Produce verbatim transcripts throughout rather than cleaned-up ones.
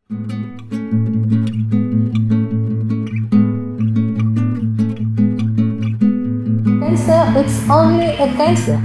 Cancer, it's only a cancer.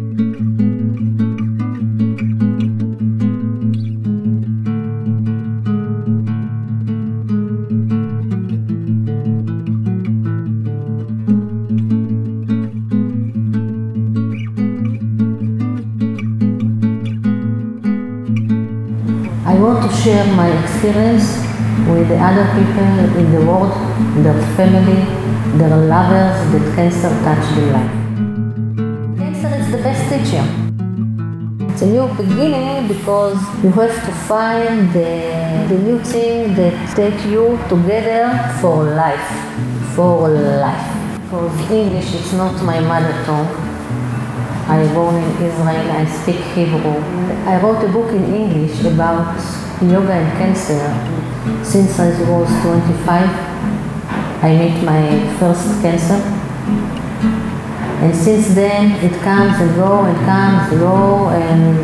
I want to share my experience with the other people in the world, their family, their lovers that cancer touched their life. Cancer is the best teacher. It's a new beginning because you have to find the, the new thing that takes you together for life, for life. Because English is not my mother tongue. I was born in Israel, I speak Hebrew. I wrote a book in English about yoga and cancer. Since I was twenty-five, I met my first cancer. And since then, it comes and goes and comes and goes,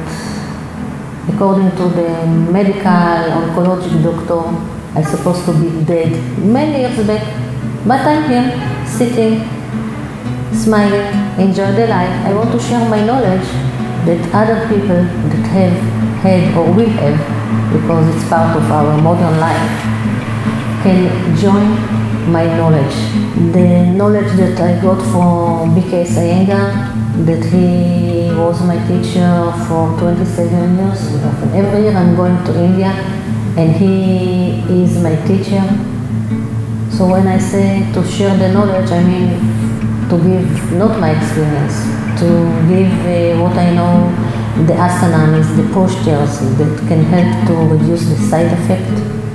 and according to the medical oncologic doctor, I'm supposed to be dead many years back. But I'm here, sitting, smiling, enjoy the life. I want to share my knowledge that other people that have had or will have, because it's part of our modern life, can join my knowledge. The knowledge that I got from B K Iyengar, that he was my teacher for twenty-seven years. Every year I'm going to India and he is my teacher. So when I say to share the knowledge, I mean to give not my experience, to give uh, what I know, the asanas, the postures that can help to reduce the side effect,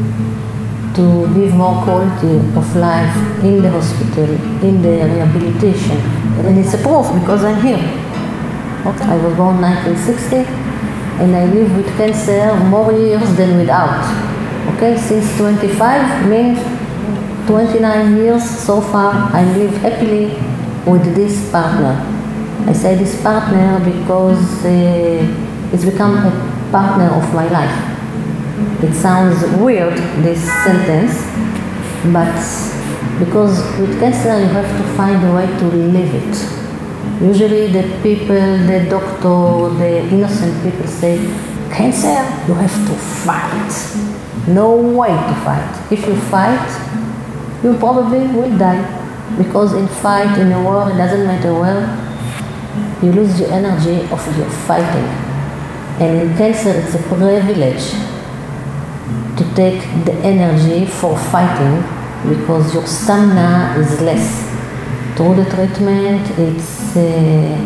to give more quality of life in the hospital, in the rehabilitation. And it's a proof because I'm here. Okay. I was born in nineteen sixty and I live with cancer more years than without. Okay, since twenty-five means twenty-nine years so far I live happily with this partner. I say this partner because uh, it's become a partner of my life. It sounds weird, this sentence, but because with cancer you have to find a way to live it. Usually the people, the doctor, the innocent people say, cancer, you have to fight. No way to fight. If you fight, you probably will die. Because in fight, in a war, it doesn't matter where, you lose the energy of your fighting. And in cancer, it's a privilege to take the energy for fighting because your stamina is less. Through the treatment, it's uh,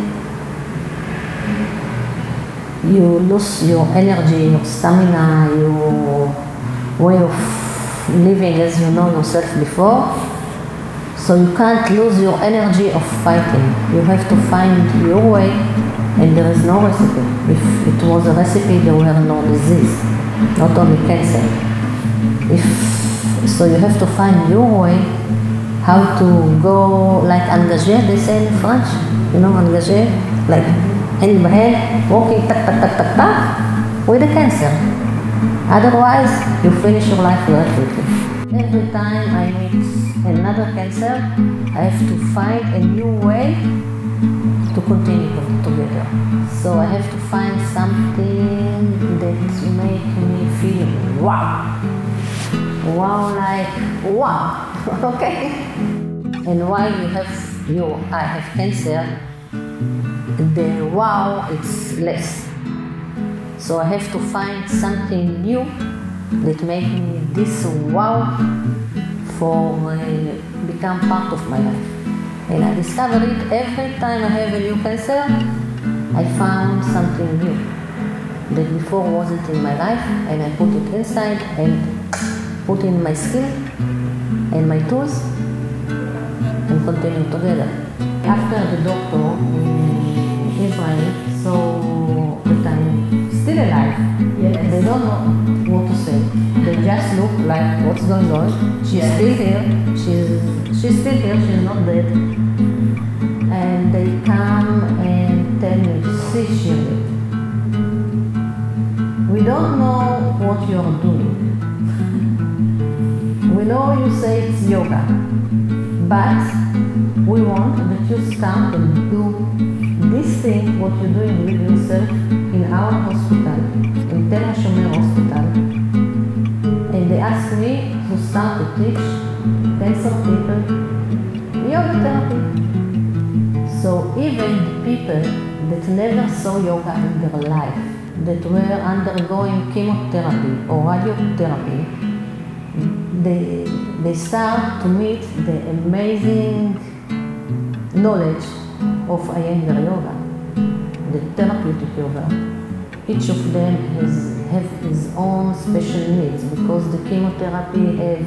you lose your energy, your stamina, your way of living as you know yourself before. So you can't lose your energy of fighting. You have to find your way, and there is no recipe. If it was a recipe, there were no disease, not only cancer. If, so you have to find your way, how to go, like engagé, they say in French, you know, engagé, like hand by hand, walking, tak, tak, tak, tak, tak, with the cancer. Otherwise, you finish your life very quickly. Every time I meet another cancer, I have to find a new way to continue together. So I have to find something that make me feel wow. Wow, like wow, okay? And while you have, you, I have cancer, the wow is less. So I have to find something new that make me this wow for uh, become part of my life. And I discover it every time I have a new cancer. I found something new that before wasn't in my life, and I put it inside and put in my skill and my tools and continue together. After the doctor in Israel saw that I'm still alive, yes. They don't know what to say. They just look like, what's going on? She's yes. still here. She's she's still here. She's not dead. And they come and tell me, see, Shirly, we don't know what you're doing, know you say it's yoga, but we want that you start and do this thing, what you're doing with yourself in our hospital, in Tel HaShomer Hospital. And they asked me to start to teach cancer people yoga therapy. So even the people that never saw yoga in their life, that were undergoing chemotherapy or radiotherapy, they, they start to meet the amazing knowledge of Iyengar yoga, the therapeutic yoga. Each of them has have his own special needs because the chemotherapy have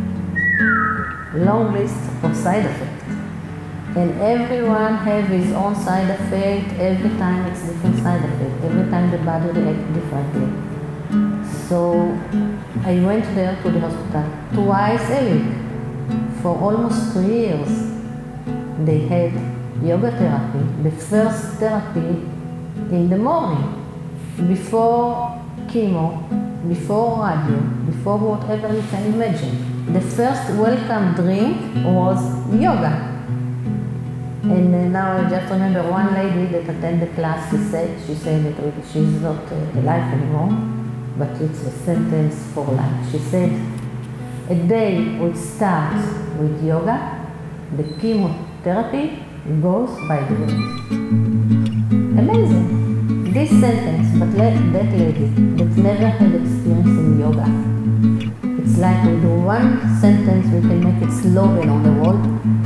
long list of side effects. And everyone have his own side effect. Every time it's different side effect. Every time the body reacts differently. So I went there to the hospital twice a week for almost two years. They had yoga therapy, the first therapy in the morning, before chemo, before radio, before whatever you can imagine. The first welcome drink was yoga. And uh, now I just remember one lady that attended the class, she said, she said that she's not uh, alive anymore, but it's a sentence for life. She said, a day would start with yoga, the chemotherapy goes by the way. Amazing. This sentence, but let that lady that never had experience in yoga, it's like with one sentence we can make it slogan on the wall.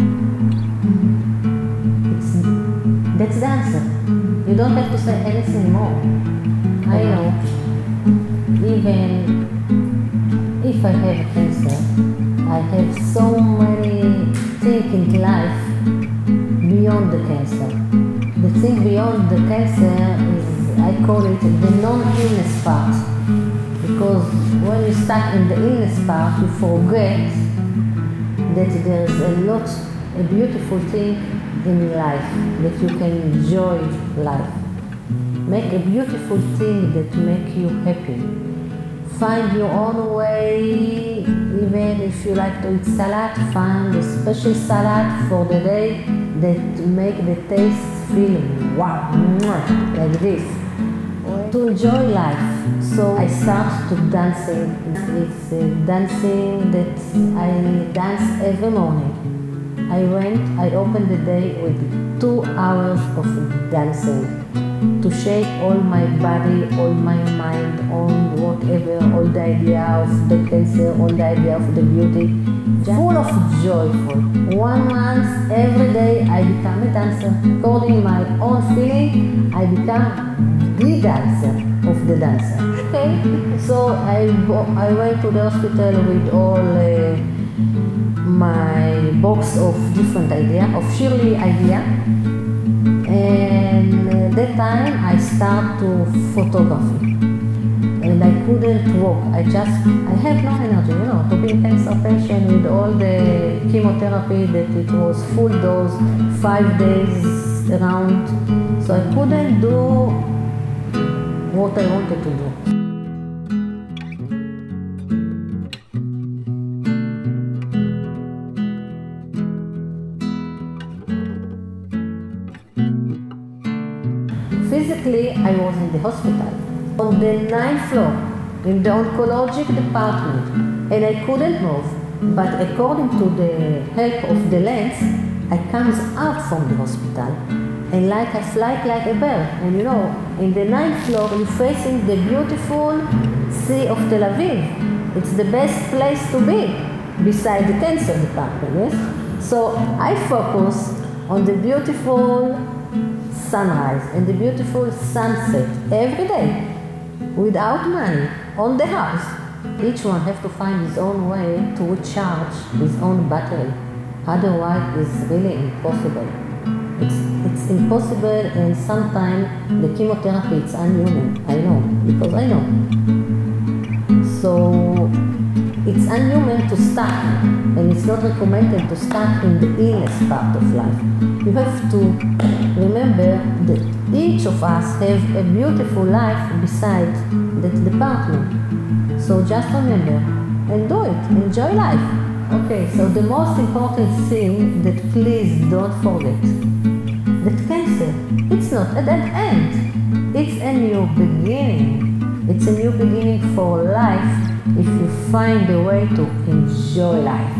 It's, that's the answer. You don't have to say anything more. I know, even if I have cancer, I have so many things in life beyond the cancer. The thing beyond the cancer is, I call it the non-illness part. Because when you start in the illness part, you forget that there's a lot, a beautiful thing in life, that you can enjoy life. Make a beautiful thing that make you happy. Find your own way, even if you like to eat salad, find a special salad for the day that make the taste feel wow, like this. To enjoy life. So I start to dancing. It's uh, dancing that I dance every morning. I went, I opened the day with two hours of dancing to shake all my body, all my mind, on whatever, all the idea of the cancer, all the idea of the beauty. Full of joyful. One month, every day, I become a dancer. According to my own feeling, I become the dancer of the dancer. Okay, so I, I went to the hospital with all uh, my box of different idea, of Shirly idea. And uh, that time I start to photography. And I couldn't walk. I just, I have no energy, you know, to be a cancer patient with all the chemotherapy that it was full dose, five days around. So I couldn't do what I wanted to do. Physically, I was in the hospital, on the ninth floor, in the oncologic department, and I couldn't move. But according to the help of the lens, I comes out from the hospital, and like I fly like a bird. And you know, in the ninth floor, you're facing the beautiful Sea of Tel Aviv. It's the best place to be, beside the cancer department, yes? So I focus on the beautiful sunrise and the beautiful sunset every day, without money, on the house. Each one has to find his own way to recharge his own battery. Otherwise, it's really impossible. It's, it's impossible, and sometimes the chemotherapy is unhuman. I know, because I know. So it's unhuman to start, and it's not recommended to start in the illness part of life. You have to remember that each of us have a beautiful life beside that department. So just remember, and do it. Enjoy life. Okay, so the most important thing that please don't forget, that cancer, it's not a dead end. It's a new beginning. It's a new beginning for life if you find a way to enjoy life.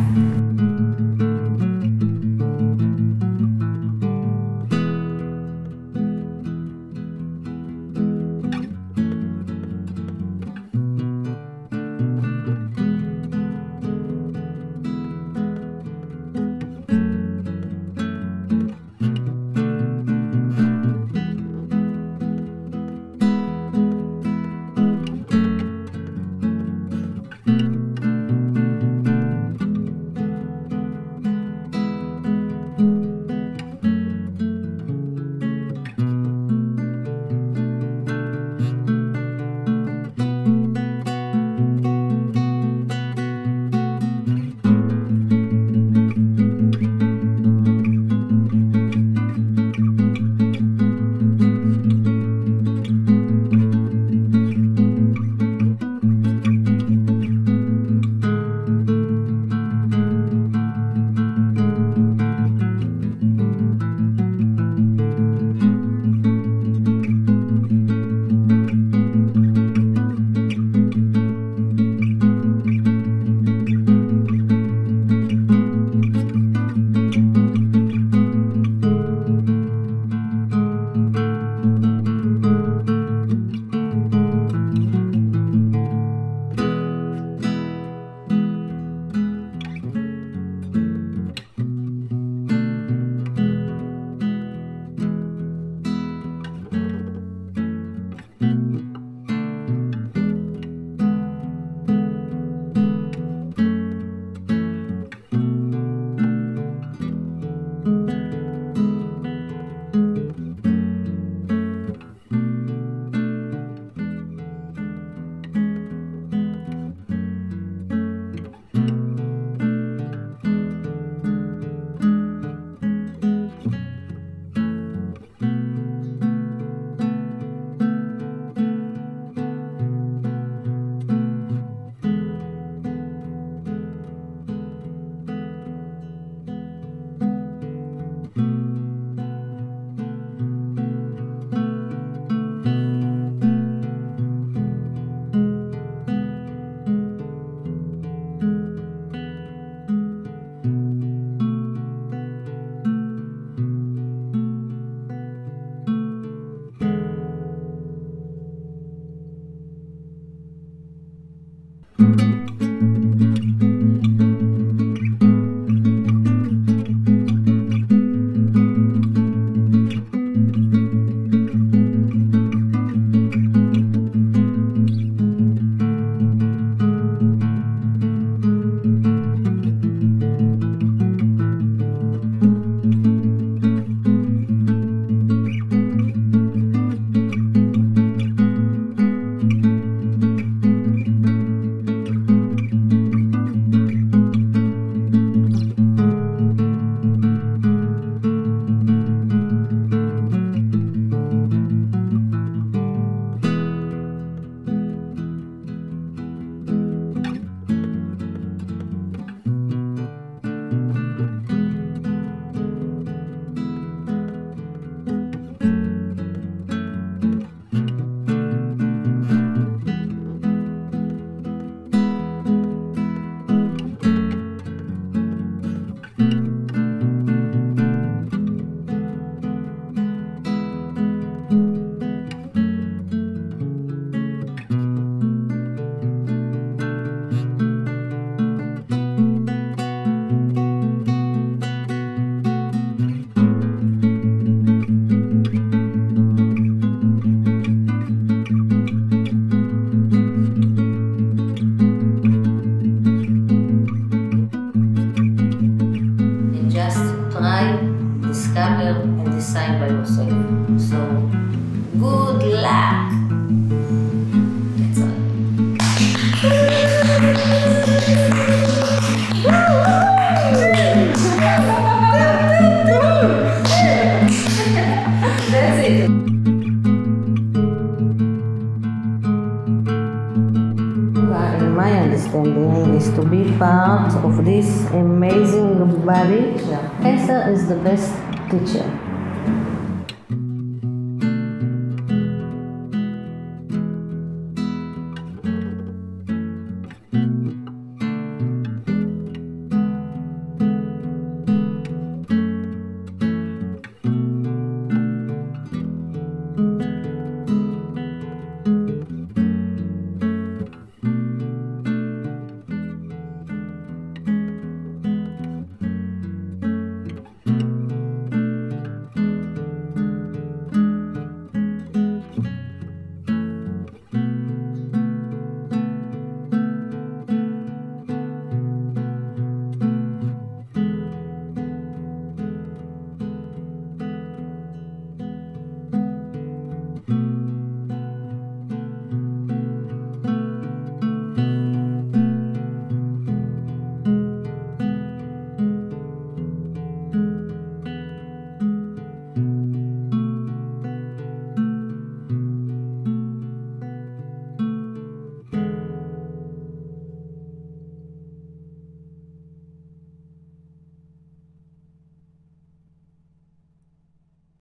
decide by yourself. So, good luck! That's all. That's it. In my understanding, feeling is to be part of this amazing body. Cancer is the best teacher.